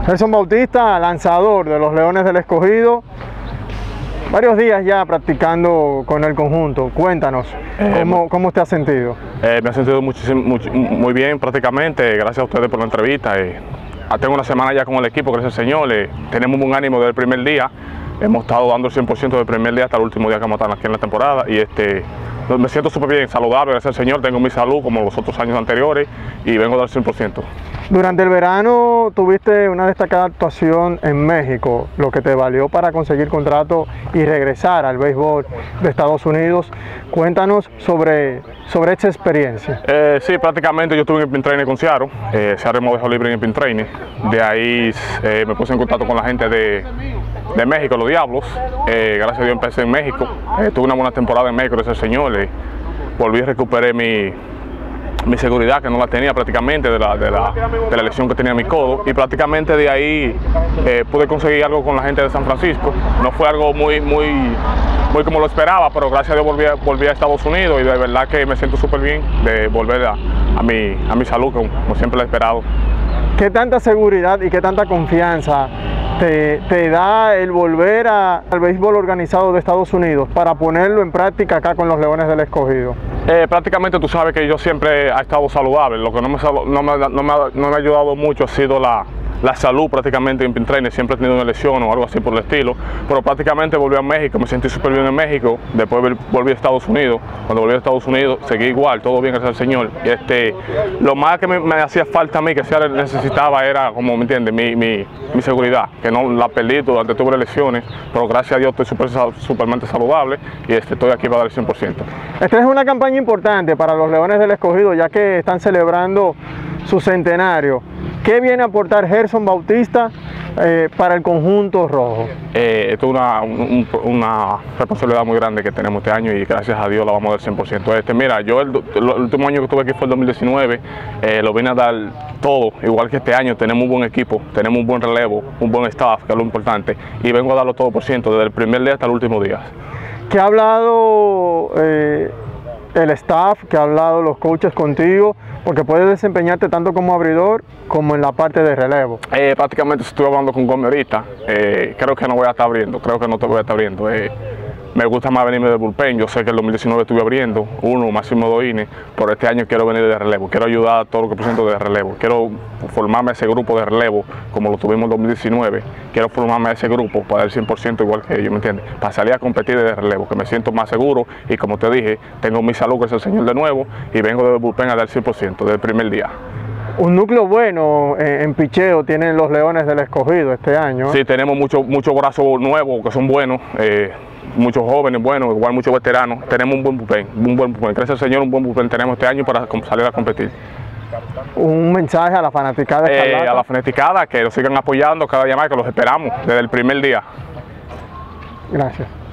Gerson Bautista, lanzador de los Leones del Escogido, varios días ya practicando con el conjunto. Cuéntanos, ¿cómo te has sentido? Me he sentido muy bien prácticamente, gracias a ustedes por la entrevista. Tengo una semana ya con el equipo, gracias al Señor. Tenemos un buen ánimo desde el primer día. Hemos estado dando el 100% del primer día hasta el último día que vamos a estar aquí en la temporada. Y me siento súper bien, saludable, gracias al Señor. Tengo mi salud como los otros años anteriores y vengo a dar el 100%. Durante el verano tuviste una destacada actuación en México, lo que te valió para conseguir contrato y regresar al béisbol de Estados Unidos. Cuéntanos sobre esta experiencia. Sí, prácticamente yo estuve en el Spring Training con Seattle. Seattle me dejó libre en el Spring Training. De ahí me puse en contacto con la gente de México, los Diablos. Gracias a Dios empecé en México. Tuve una buena temporada en México, gracias al Señor. Volví a recuperar mi seguridad, que no la tenía prácticamente de la lesión que tenía en mi codo, y prácticamente de ahí pude conseguir algo con la gente de San Francisco. No fue algo muy como lo esperaba, pero gracias a Dios volví a Estados Unidos y de verdad que me siento súper bien de volver a mi salud, como siempre lo he esperado. ¿Qué tanta seguridad y qué tanta confianza te da el volver al béisbol organizado de Estados Unidos para ponerlo en práctica acá con los Leones del Escogido? Prácticamente tú sabes que yo siempre he estado saludable. Lo que no me ha ayudado mucho ha sido la salud prácticamente en Spring Training. Siempre he tenido una lesión o algo así por el estilo, pero prácticamente volví a México, me sentí súper bien en México. Después volví a Estados Unidos. Cuando volví a Estados Unidos seguí igual, todo bien, gracias al Señor. Lo más que me hacía falta a mí, que se necesitaba, era, como me entiendes, mi seguridad, que no la perdí durante tuve lesiones, pero gracias a Dios estoy supermente saludable y estoy aquí para dar el 100%. Esta es una campaña importante para los Leones del Escogido, ya que están celebrando su centenario. ¿Qué viene a aportar Gerson Bautista para el conjunto rojo? Esto es una responsabilidad muy grande que tenemos este año y gracias a Dios la vamos a dar 100%. Mira, yo el último año que estuve aquí fue el 2019, lo vine a dar todo, igual que este año. Tenemos un buen equipo, tenemos un buen relevo, un buen staff, que es lo importante, y vengo a darlo todo por ciento, desde el primer día hasta el último día. ¿Qué ha hablado el staff, que ha hablado los coaches contigo? Porque puedes desempeñarte tanto como abridor como en la parte de relevo. Prácticamente estuve hablando con Gómez ahorita. Creo que no voy a estar abriendo, creo que no te voy a estar abriendo. Me gusta más venirme de bullpen. Yo sé que el 2019 estuve abriendo máximo 2 innings, pero este año quiero venir de relevo. Quiero ayudar a todo lo que presento de relevo. Quiero formarme ese grupo de relevo como lo tuvimos en 2019. Quiero formarme ese grupo para dar el 100% igual que ellos, ¿me entiendes? Para salir a competir de relevo, que me siento más seguro y, como te dije, tengo mi salud, que es el Señor, de nuevo, y vengo de bullpen a dar el 100% desde el primer día. Un núcleo bueno en picheo tienen los Leones del Escogido este año. Sí, tenemos muchos brazos nuevos que son buenos, muchos jóvenes buenos, igual muchos veteranos. Tenemos un buen bullpen, gracias al Señor, un buen bullpen tenemos este año para salir a competir. Un mensaje a la fanaticada escarlata. A la fanaticada, que nos sigan apoyando cada día más, que los esperamos desde el primer día. Gracias.